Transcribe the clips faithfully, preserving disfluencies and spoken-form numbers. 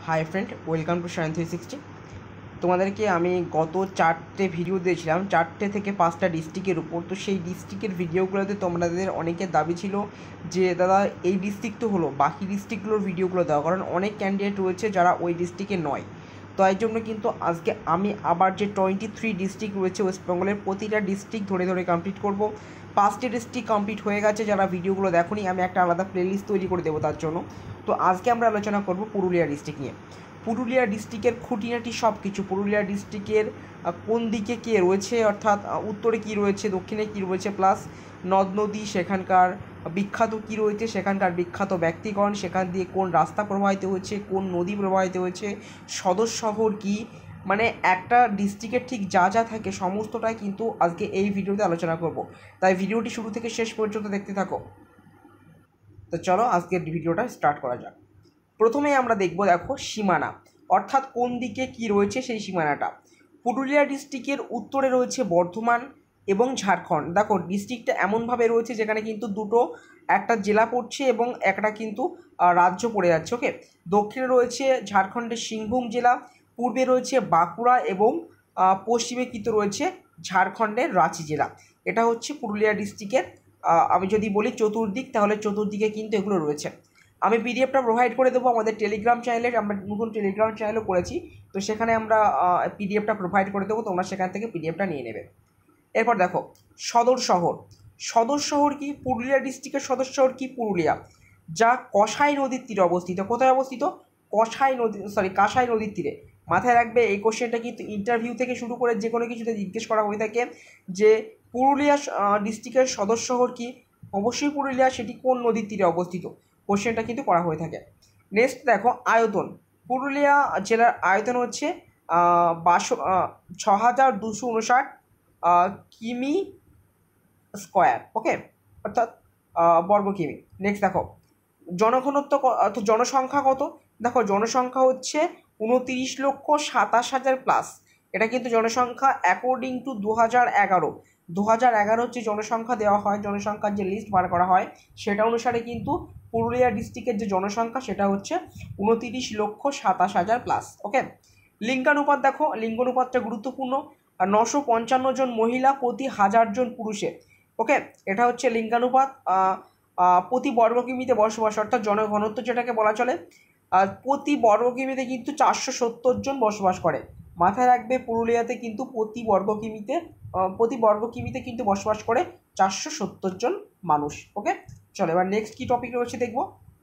High friend, welcome to shine three sixty. তোমাদেরকে আমি গত চারটে ভিডিও দিয়েছিলাম, চারটে থেকে পাঁচটা ডিস্ট্রিক্টের উপর। তো সেই ডিস্ট্রিক্টের ভিডিওগুলোতে তোমাদের অনেকের দাবি ছিল যে দাদা এই ডিস্ট্রিক্ট তো হলো, বাকি ডিস্ট্রিক্টগুলোর ভিডিওগুলো দাও, কারণ অনেক ক্যান্ডিডেট রয়েছে যারা ওই ডিস্ট্রিক্টে নয়। তো এই জন্য কিন্তু আজকে আমি আবার যে টোয়েন্টি থ্রি ডিস্ট্রিক্ট রয়েছে ওয়েস্ট বেঙ্গলের, প্রতিটা ডিস্ট্রিক্ট ধরে ধরে কমপ্লিট করব। পাঁচটি ডিস্ট্রিক্ট কমপ্লিট হয়ে গেছে, যারা ভিডিওগুলো দেখোনি আমি একটা আলাদা প্লেলিস্ট তৈরি করে দেবো তার জন্য। তো আজকে আমরা আলোচনা করব পুরুলিয়া ডিস্ট্রিক্ট নিয়ে। পুরুলিয়া ডিস্ট্রিক্টের খুঁটিনাটি সব কিছু, পুরুলিয়া ডিস্ট্রিক্টের কোন দিকে কে রয়েছে, অর্থাৎ উত্তরে কী রয়েছে, দক্ষিণে কী রয়েছে, প্লাস নদ নদী সেখানকার বিখ্যাত কী রয়েছে, সেখানকার বিখ্যাত ব্যক্তিগণ, সেখান দিয়ে কোন রাস্তা প্রবাহিত হয়েছে, কোন নদী প্রবাহিত হয়েছে, সদর শহর কী, মানে একটা ডিস্ট্রিক্টের ঠিক যা যা থাকে সমস্তটাই কিন্তু আজকে এই ভিডিওতে আলোচনা করব। তাই ভিডিওটি শুরু থেকে শেষ পর্যন্ত দেখতে থাকো। তো চলো আজকের ভিডিওটা স্টার্ট করা যাক। প্রথমে আমরা দেখব, দেখো সীমানা, অর্থাৎ কোন দিকে কি রয়েছে সেই সীমানাটা। পুরুলিয়া ডিস্ট্রিক্টের উত্তরে রয়েছে বর্ধমান এবং ঝাড়খণ্ড। দেখো ডিস্ট্রিক্টটা এমনভাবে রয়েছে যেখানে কিন্তু দুটো, একটা জেলা পড়ছে এবং একটা কিন্তু রাজ্য পড়ে যাচ্ছে। ওকে, দক্ষিণে রয়েছে ঝাড়খণ্ডের সিংভূম জেলা, পূর্বে রয়েছে বাঁকুড়া এবং পশ্চিমে কিন্তু রয়েছে ঝাড়খণ্ডের রাঁচি জেলা। এটা হচ্ছে পুরুলিয়া ডিস্ট্রিক্টের, আমি যদি বলি চতুর্দিক, তাহলে চতুর্দিকে কিন্তু এগুলো রয়েছে। আমি পিডিএফটা প্রোভাইড করে দেবো আমাদের টেলিগ্রাম চ্যানেলে, আমরা নতুন টেলিগ্রাম চ্যানেলও করেছি, তো সেখানে আমরা পিডিএফটা প্রোভাইড করে দেবো, তোমরা সেখান থেকে পিডিএফটা নিয়ে নেবে। এরপর দেখো সদর শহর। সদর শহর কি? পুরুলিয়া ডিস্ট্রিক্টের সদর শহর কি? পুরুলিয়া, যা কসাই নদীর তীরে অবস্থিত। কোথায় অবস্থিত? কসাই নদী, সরি কাঁসাই নদীর তীরে। মাথায় রাখবে এই কোশ্চেনটা কিন্তু ইন্টারভিউ থেকে শুরু করে যে কোনো কিছুতে জিজ্ঞেস করা হয়ে থাকে যে পুরুলিয়া ডিস্ট্রিক্টের সদর শহর কি? অবশ্যই পুরুলিয়া, সেটি কোন নদীর তীরে অবস্থিত, কোশ্চেনটা কিন্তু করা হয়ে থাকে। নেক্সট দেখো আয়তন। পুরুলিয়া জেলার আয়তন হচ্ছে বারো ছ হাজার দুশো উনষাট কিমি স্কোয়ার, ওকে, অর্থাৎ বর্গ কিমি। নেক্সট দেখো জনঘনত্ব অর্থাৎ জনসংখ্যা কত। দেখো জনসংখ্যা হচ্ছে উনতিরিশ লক্ষ সাতাশ হাজার প্লাস। এটা কিন্তু জনসংখ্যা অ্যাকর্ডিং টু দু হাজার এগারো দু হাজার এগারো হচ্ছে জনসংখ্যা দেওয়া হয়, জনসংখ্যার যে লিস্ট বার করা হয় সেটা অনুসারে কিন্তু পুরুলিয়া ডিস্ট্রিক্টের যে জনসংখ্যা সেটা হচ্ছে উনতিরিশ লক্ষ সাতাশ হাজার প্লাস। ওকে, লিঙ্গানুপাত দেখো, লিঙ্গানুপাতটা গুরুত্বপূর্ণ। নশো পঞ্চান্ন জন মহিলা প্রতি হাজার জন পুরুষে। ওকে, এটা হচ্ছে লিঙ্গানুপাত। প্রতি বর্গ কিমিতে বসবাস, অর্থাৎ জনঘনত্ব যেটাকে বলা চলে, প্রতি বর্গ কিমিতে কিন্তু চারশো সত্তর জন বসবাস করে। মাথায় রাখবে পুরুলিয়াতে কিন্তু প্রতি বর্গ কিমিতে প্রতি বর্গ কিমিতে কিন্তু বসবাস করে চারশো সত্তর জন মানুষ। ওকে, চলো এবার নেক্সট কী টপিক রয়েছে দেখব।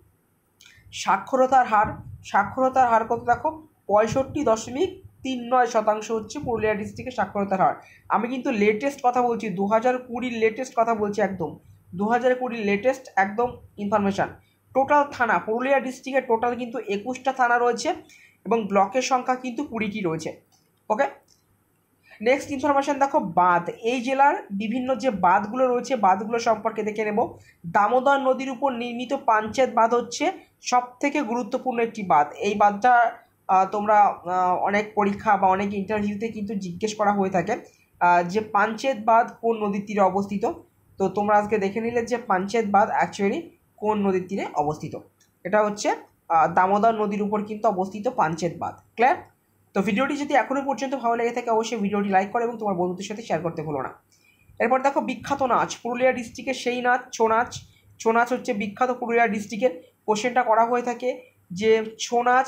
সাক্ষরতার হার। সাক্ষরতার হার কত দেখো, পঁয়ষট্টি দশমিক তিন নয় শতাংশ হচ্ছে পুরুলিয়া ডিস্ট্রিক্টের সাক্ষরতার হার। আমি কিন্তু লেটেস্ট কথা বলছি, দু হাজার কুড়ির লেটেস্ট কথা বলছি, একদম দু হাজার কুড়ির লেটেস্ট একদম ইনফরমেশান। টোটাল থানা, পুরুলিয়া ডিস্ট্রিক্টের টোটাল কিন্তু একুশটা থানা রয়েছে এবং ব্লকের সংখ্যা কিন্তু কুড়িটি রয়েছে। ওকে, নেক্সট ইনফরমেশান দেখো বাঁধ। এই জেলার বিভিন্ন যে বাঁধগুলো রয়েছে বাঁধগুলো সম্পর্কে দেখে নেব। দামোদর নদীর উপর নির্মিত পাঞ্চেত বাঁধ হচ্ছে সব থেকে গুরুত্বপূর্ণ একটি বাঁধ। এই বাঁধটা তোমরা অনেক পরীক্ষা বা অনেক ইন্টারভিউতে কিন্তু জিজ্ঞেস করা হয়ে থাকে যে পাঞ্চেত বাঁধ কোন নদীর তীরে অবস্থিত। তো তোমরা আজকে দেখে নিলে যে পাঞ্চেত বাঁধ অ্যাকচুয়ালি কোন নদীর তীরে অবস্থিত। এটা হচ্ছে দামোদর নদীর উপর কিন্তু অবস্থিত পাঞ্চেত বাঁধ। ক্লিয়ার? তো ভিডিওটি যদি এখনও পর্যন্ত ভালো লেগে থাকে অবশ্যই ভিডিওটি লাইক করো এবং তোমার বন্ধুদের সাথে শেয়ার করতে ভুলো না। এরপর দেখো বিখ্যাত নাচ। পুরুলিয়া ডিস্ট্রিক্টের সেই নাচ ছৌ নাচ। ছৌ নাচ হচ্ছে বিখ্যাত পুরুলিয়া ডিস্ট্রিক্টের। কোশ্চেনটা করা হয়ে থাকে যে ছৌ নাচ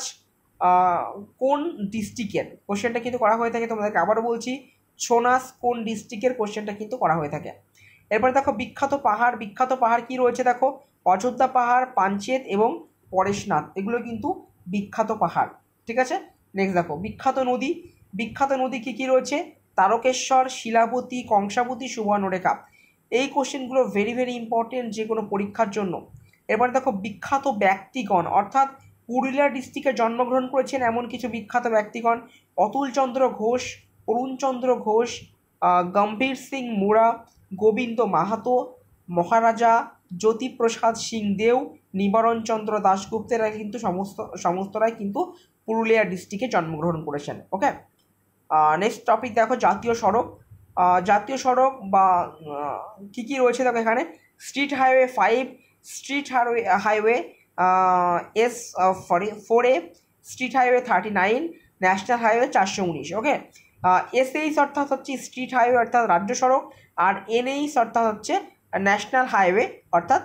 কোন ডিস্ট্রিক্টের, কোশ্চেনটা কিন্তু করা হয়ে থাকে। তোমাদেরকে আবারও বলছি, ছৌ নাচ কোন ডিস্ট্রিক্টের, কোশ্চেনটা কিন্তু করা হয়ে থাকে। এরপর দেখো বিখ্যাত পাহাড়। বিখ্যাত পাহাড় কী রয়েছে দেখো, অযোধ্যা পাহাড়, পাঞ্চেত এবং পরেশনাথ, এগুলো কিন্তু বিখ্যাত পাহাড়। ঠিক আছে, নেক্সট দেখো বিখ্যাত নদী। বিখ্যাত নদী কী কী রয়েছে, তারকেশ্বর, শিলাবতী, কংসাবতী, সুবর্ণরেখা। এই কোশ্চেনগুলো ভেরি ভেরি ইম্পর্টেন্ট যে কোনো পরীক্ষার জন্য। এবার দেখো বিখ্যাত ব্যক্তিগণ, অর্থাৎ পুরুলিয়া ডিস্ট্রিক্টে জন্মগ্রহণ করেছেন এমন কিছু বিখ্যাত ব্যক্তিগণ। অতুলচন্দ্র ঘোষ, অরুণচন্দ্র ঘোষ, গম্ভীর সিং মুড়া, গোবিন্দ মাহাতো, মহারাজা জ্যোতিপ্রসাদ সিং দেও, নিবারণচন্দ্র দাশগুপ্তেরা কিন্তু সমস্ত সমস্তরাই কিন্তু পুরুলিয়া ডিস্ট্রিক্টে জন্মগ্রহণ করেছেন। ওকে, নেক্সট টপিক দেখো জাতীয় সড়ক। জাতীয় সড়ক বা কী কী রয়েছে দেখো এখানে, state highway five, state highway highway S four A, state highway thirty nine, national highway চারশো উনিশ। ওকে, এসএইচ অর্থাৎ হচ্ছে স্ট্রিট হাইওয়ে অর্থাৎ রাজ্য সড়ক, আর এনএইচ অর্থাৎ হচ্ছে ন্যাশনাল হাইওয়ে অর্থাৎ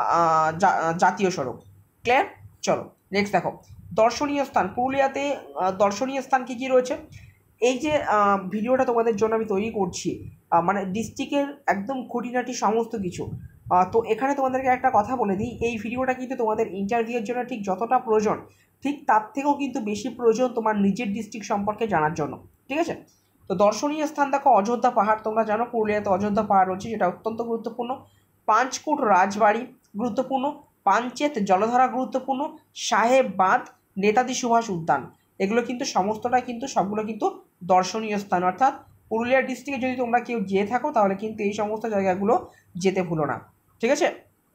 জাতীয় সড়ক। ক্লিয়ার? চলো নেক্সট দেখো দর্শনীয় স্থান। পুরুলিয়াতে দর্শনীয় স্থান কী কী রয়েছে? এই যে ভিডিওটা তোমাদের জন্য আমি তৈরি করছি, মানে ডিস্ট্রিক্টের একদম খুঁটিনাটি সমস্ত কিছু। তো এখানে তোমাদেরকে একটা কথা বলে দিই, এই ভিডিওটা কিন্তু তোমাদের ইন্টারভিউয়ের জন্য ঠিক যতটা প্রয়োজন, ঠিক তার থেকেও কিন্তু বেশি প্রয়োজন তোমার নিজের ডিস্ট্রিক্ট সম্পর্কে জানার জন্য। ঠিক আছে? তো দর্শনীয় স্থান দেখো, অযোধ্যা পাহাড়, তোমরা জানো পুরুলিয়াতে অযোধ্যা পাহাড় রয়েছে, যেটা অত্যন্ত গুরুত্বপূর্ণ। পাঁচকুট রাজবাড়ি গুরুত্বপূর্ণ, পাঞ্চেত জলধারা গুরুত্বপূর্ণ, সাহেব বাঁধ, নেতাজি সুভাষ উদ্যান, এগুলো কিন্তু সমস্তটাই কিন্তু সবগুলো কিন্তু দর্শনীয় স্থান। অর্থাৎ পুরুলিয়া ডিস্ট্রিক্টে যদি তোমরা কেউ যেয়ে থাকো তাহলে কিন্তু এই সমস্ত জায়গাগুলো যেতে ভুলো না। ঠিক আছে?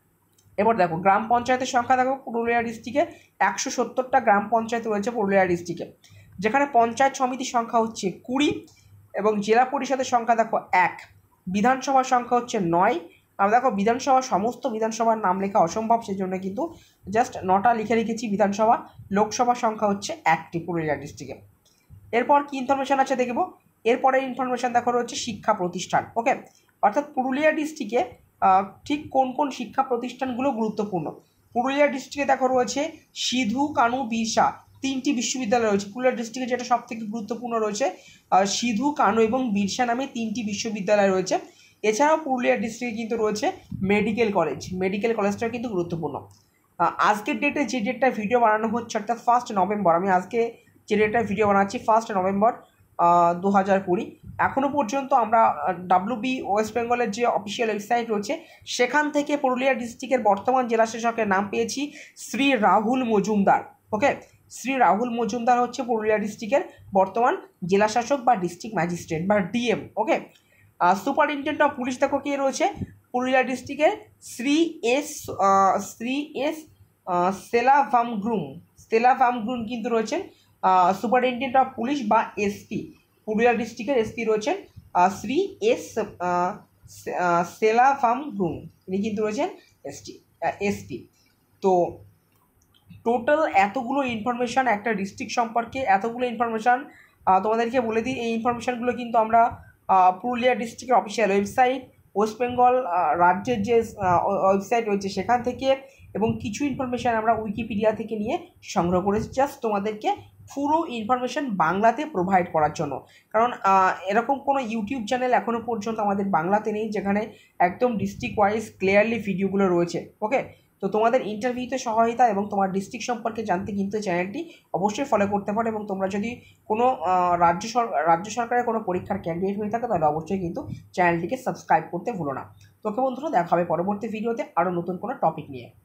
এবার দেখো গ্রাম পঞ্চায়েতের সংখ্যা দেখো, পুরুলিয়া ডিস্ট্রিক্টে একশো সত্তরটা গ্রাম পঞ্চায়েত রয়েছে পুরুলিয়া ডিস্ট্রিক্টে, যেখানে পঞ্চায়েত সমিতির সংখ্যা হচ্ছে কুড়ি, এবং জেলা পরিষদের সংখ্যা দেখো এক, বিধানসভার সংখ্যা হচ্ছে নয়। আমরা দেখো বিধানসভা সমস্ত বিধানসভার নাম লেখা অসম্ভব, সেই জন্য কিন্তু জাস্ট নটা লিখে রেখেছি বিধানসভা। লোকসভার সংখ্যা হচ্ছে একটি পুরুলিয়া ডিস্ট্রিক্টে। এরপর কী ইনফরমেশান আছে দেখব। এরপরে ইনফরমেশান দেখো রয়েছে শিক্ষা প্রতিষ্ঠান। ওকে, অর্থাৎ পুরুলিয়া ডিস্ট্রিক্টে ঠিক কোন কোন শিক্ষা প্রতিষ্ঠানগুলো গুরুত্বপূর্ণ। পুরুলিয়া ডিস্ট্রিক্টে দেখো রয়েছে সিধু কানু বিরসা তিনটি বিশ্ববিদ্যালয় রয়েছে। পুরুলিয়া ডিস্ট্রিক্টে যেটা সব থেকে গুরুত্বপূর্ণ রয়েছে, সিধু কানু এবং বিরসা নামে তিনটি বিশ্ববিদ্যালয় রয়েছে। এছাড়াও পুরুলিয়া ডিস্ট্রিক্টে কিন্তু রয়েছে মেডিকেল কলেজ, মেডিকেল কলেজটাও কিন্তু গুরুত্বপূর্ণ। আজকের ডেটে যে ডেটটা ভিডিও বানানো হচ্ছে অর্থাৎ ফার্স্ট নভেম্বর, আমি আজকে যে ডেটটা ভিডিও বানাচ্ছি ফার্স্ট নভেম্বর দু হাজার কুড়ি, এখনও পর্যন্ত আমরা ডাব্লিউবি ওয়েস্ট বেঙ্গলের যে অফিসিয়াল ওয়েবসাইট রয়েছে সেখান থেকে পুরুলিয়া ডিস্ট্রিক্টের বর্তমান জেলা শাসকের নাম পেয়েছি শ্রী রাহুল মজুমদার। ওকে, শ্রী রাহুল মজুমদার হচ্ছে পুরুলিয়া ডিস্ট্রিক্টের বর্তমান জেলা শাসক বা ডিস্ট্রিক্ট ম্যাজিস্ট্রেট বা DM. Okay, superintendent of police দেখো কে রয়েছে পুরুলিয়া ডিস্ট্রিক্টের শ্রী এস শ্রী এস সেলাভামগ্রুম সেলাভামগ্রুম কিন্তু রয়েছেন সুপারিনটেন্ডেন্ট অফ পুলিশ বা এসপি। পুরুলিয়া ডিস্ট্রিক্টের এসপি রয়েছেন শ্রী এস সেলাভামগ্রুম, তিনি কিন্তু রয়েছেন এসটি এসপি। তো টোটাল এতগুলো ইনফরমেশান একটা ডিস্ট্রিক্ট সম্পর্কে, এতগুলো ইনফরমেশান তোমাদেরকে বলে দিই। এই ইনফরমেশানগুলো কিন্তু আমরা পুরুলিয়া ডিস্ট্রিক্টের অফিসিয়াল ওয়েবসাইট, ওয়েস্ট বেঙ্গল রাজ্যের যে ওয়েবসাইট রয়েছে সেখান থেকে, এবং কিছু ইনফরমেশান আমরা উইকিপিডিয়া থেকে নিয়ে সংগ্রহ করেছি, জাস্ট তোমাদেরকে পুরো ইনফরমেশান বাংলাতে প্রোভাইড করার জন্য। কারণ এরকম কোনো ইউটিউব চ্যানেল এখনও পর্যন্ত আমাদের বাংলাতে নেই যেখানে একদম ডিস্ট্রিক্ট ওয়াইজ ক্লিয়ারলি ভিডিওগুলো রয়েছে। ওকে, তো তোমাদের ইন্টারভিউতে সহায়তা এবং তোমার ডিস্ট্রিক্ট সম্পর্কে জানতে কিন্তু চ্যানেলটি অবশ্যই ফলো করতে পারো, এবং তোমরা যদি কোনো রাজ্য সরকার রাজ্য সরকারের কোনো পরীক্ষার ক্যান্ডিডেট হয়ে থাকে তাহলে অবশ্যই কিন্তু চ্যানেলটিকে সাবস্ক্রাইব করতে ভুলো না। তোকে বন্ধুরা দেখা হবে পরবর্তী ভিডিওতে আরও নতুন কোনো টপিক নিয়ে।